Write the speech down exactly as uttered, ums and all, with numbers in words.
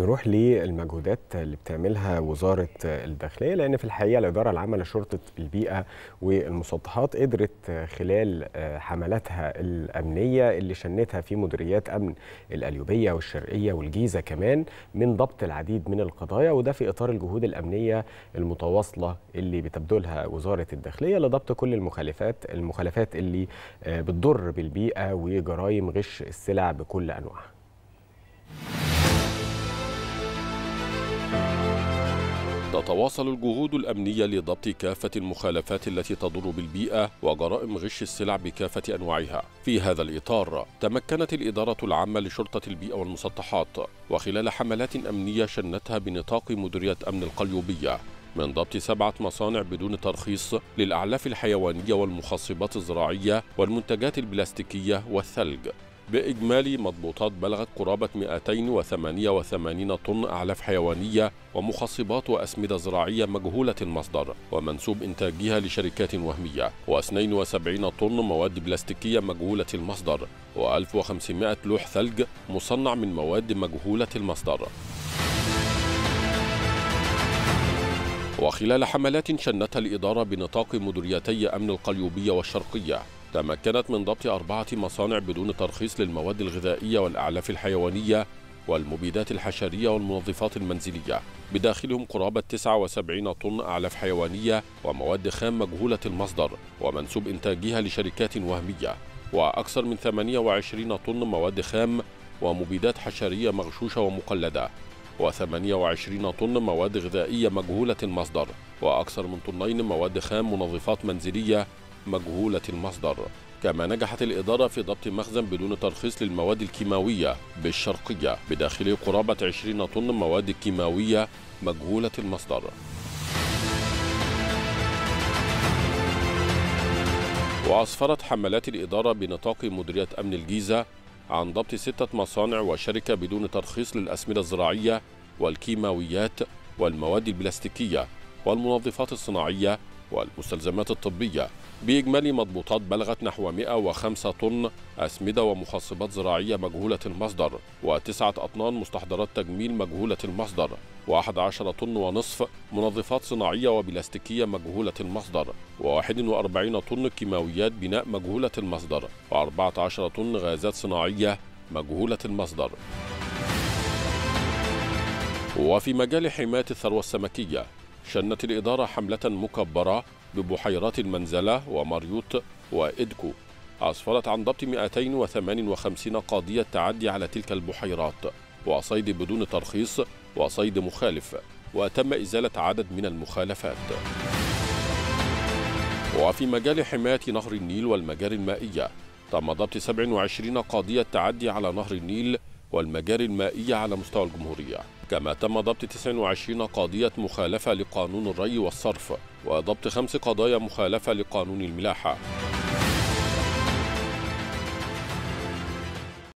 نروح للمجهودات اللي بتعملها وزارة الداخلية، لأن في الحقيقة الإدارة العامة لشرطة البيئة والمسطحات قدرت خلال حملاتها الأمنية اللي شنتها في مديريات أمن القليوبية والشرقية والجيزة كمان من ضبط العديد من القضايا، وده في إطار الجهود الأمنية المتواصلة اللي بتبذلها وزارة الداخلية لضبط كل المخالفات المخالفات اللي بتضر بالبيئة وجرائم غش السلع بكل أنواعها. تتواصل الجهود الأمنية لضبط كافة المخالفات التي تضر بالبيئة وجرائم غش السلع بكافة أنواعها. في هذا الإطار تمكنت الإدارة العامة لشرطة البيئة والمسطحات وخلال حملات أمنية شنتها بنطاق مديرية أمن القليوبية من ضبط سبعة مصانع بدون ترخيص للأعلاف الحيوانية والمخصبات الزراعية والمنتجات البلاستيكية والثلج، بإجمالي مضبوطات بلغت قرابة مئتين وثمانية وثمانين طن أعلاف حيوانية ومخصبات وأسمدة زراعية مجهولة المصدر ومنسوب إنتاجها لشركات وهمية، واثنين وسبعين طن مواد بلاستيكية مجهولة المصدر، وألف وخمسمائة لوح ثلج مصنع من مواد مجهولة المصدر. وخلال حملات شنتها الإدارة بنطاق مديريتي أمن القليوبية والشرقية تمكنت من ضبط أربعة مصانع بدون ترخيص للمواد الغذائية والأعلاف الحيوانية والمبيدات الحشرية والمنظفات المنزلية، بداخلهم قرابة تسعة وسبعين طن أعلاف حيوانية ومواد خام مجهولة المصدر ومنسوب إنتاجها لشركات وهمية، وأكثر من ثمانية وعشرين طن مواد خام ومبيدات حشرية مغشوشة ومقلدة، وثمانية وعشرين طن مواد غذائية مجهولة المصدر، وأكثر من طنين مواد خام منظفات منزلية مجهولة المصدر. كما نجحت الإدارة في ضبط مخزن بدون ترخيص للمواد الكيماوية بالشرقية بداخله قرابة عشرين طن مواد كيماوية مجهولة المصدر. وأسفرت حملات الإدارة بنطاق مديرية أمن الجيزة عن ضبط ستة مصانع وشركة بدون ترخيص للأسمدة الزراعية والكيماويات والمواد البلاستيكية والمنظفات الصناعية والمستلزمات الطبية، بإجمالي مضبوطات بلغت نحو مئة وخمسة طن أسمدة ومخصبات زراعية مجهولة المصدر، وتسعة أطنان مستحضرات تجميل مجهولة المصدر، وأحد عشر طن ونصف منظفات صناعية وبلاستيكية مجهولة المصدر، وواحد وأربعين طن كيماويات بناء مجهولة المصدر، وأربعة عشر طن غازات صناعية مجهولة المصدر. وفي مجال حماية الثروة السمكية شنت الإدارة حملة مكبرة ببحيرات المنزلة وماريوت وإدكو أسفرت عن ضبط مئتين وثمانية وخمسين قضية تعدي على تلك البحيرات وصيد بدون ترخيص وصيد مخالف، وتم إزالة عدد من المخالفات. وفي مجال حماية نهر النيل والمجاري المائية تم ضبط سبع وعشرين قضية تعدي على نهر النيل والمجاري المائية على مستوى الجمهورية، كما تم ضبط تسع وعشرين قضية مخالفة لقانون الري والصرف وضبط خمس قضايا مخالفة لقانون الملاحة.